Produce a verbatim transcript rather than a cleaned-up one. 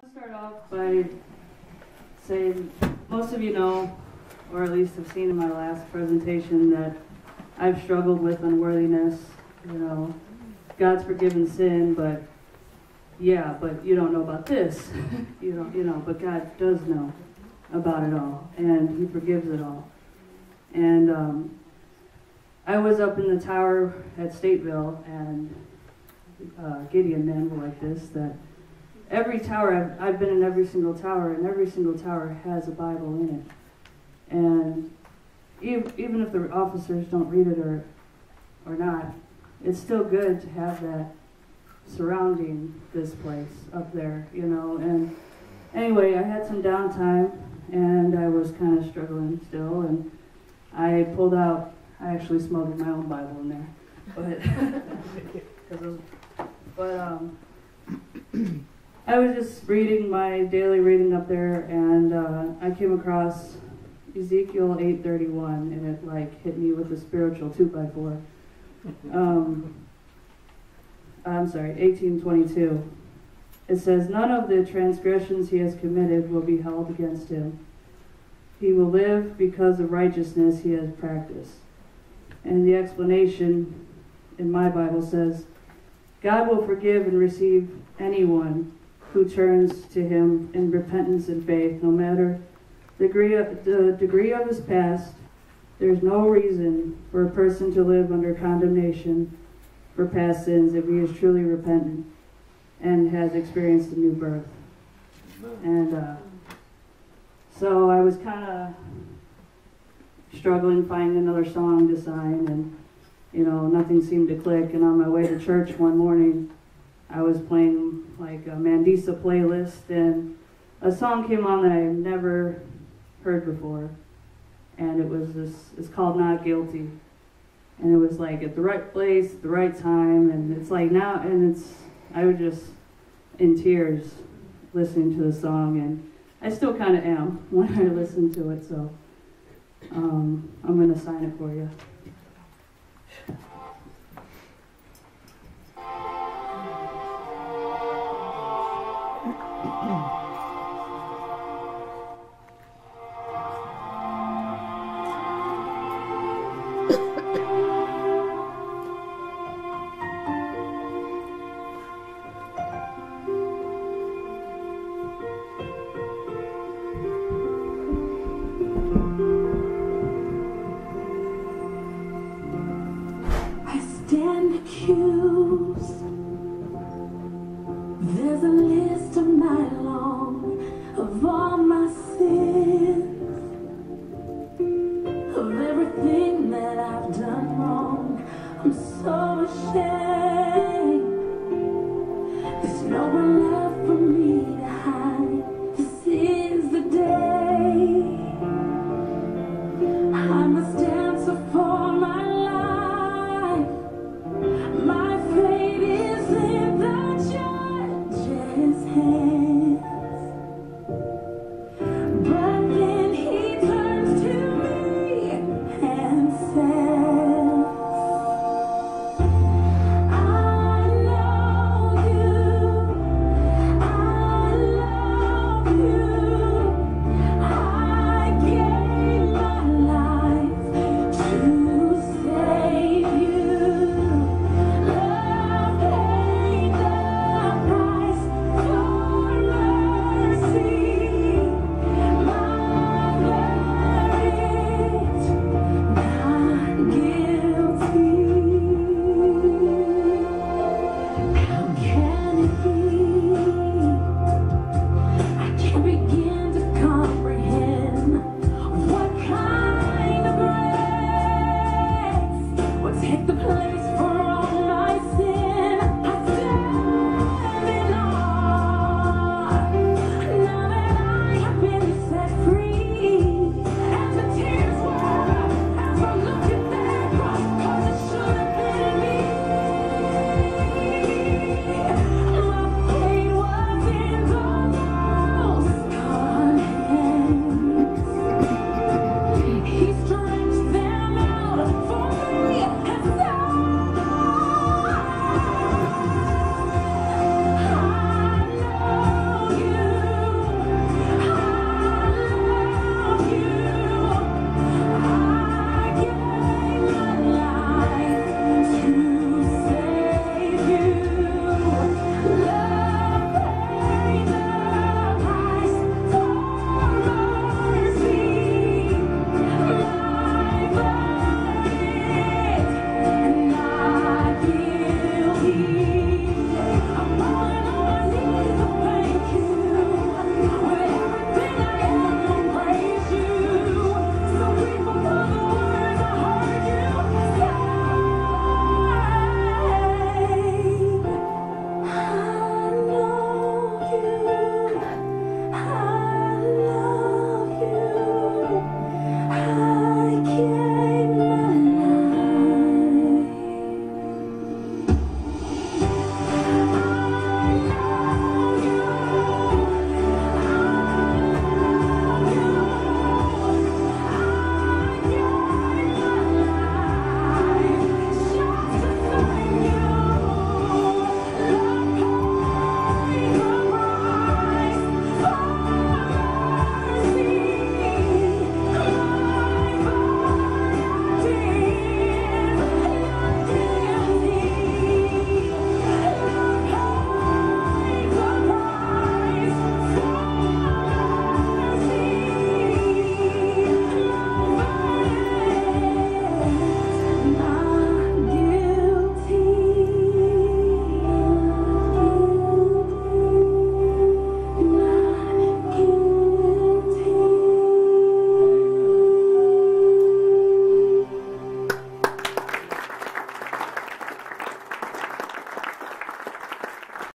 to start off by saying most of you know, or at least have seen in my last presentation, that I've struggled with unworthiness. You know, God's forgiven sin, but yeah, but you don't know about this. you don't, you know, but God does know about it all, and He forgives it all. And um, I was up in the tower at Stateville, and uh, Gideon men were like this, that every tower, I've, I've been in every single tower, and every single tower has a Bible in it. And even, even if the officers don't read it or, or not, it's still good to have that surrounding this place up there, you know. And anyway, I had some downtime, and I was kind of struggling still, and I pulled out, I actually smuggled my own Bible in there, but, it was, but um, I was just reading my daily reading up there, and uh, I came across Ezekiel eight thirty-one, and it like hit me with a spiritual two by four. Um, I'm sorry, eighteen twenty-two. It says, "None of the transgressions he has committed will be held against him. He will live because of righteousness he has practiced." And the explanation in my Bible says, God will forgive and receive anyone who turns to Him in repentance and faith, no matter the degree of, the degree of his past. There's no reason for a person to live under condemnation for past sins if he is truly repentant and has experienced a new birth. And uh, so I was kind of struggling finding another song to sign, and you know, nothing seemed to click. And on my way to church one morning, I was playing like a Mandisa playlist, and a song came on that I had never heard before, and it was this, it's called Not Guilty. And it was like at the right place, at the right time, and it's like now, and it's, I was just in tears listening to the song, and I still kind of am when I listen to it, so um, I'm going to sign it for you.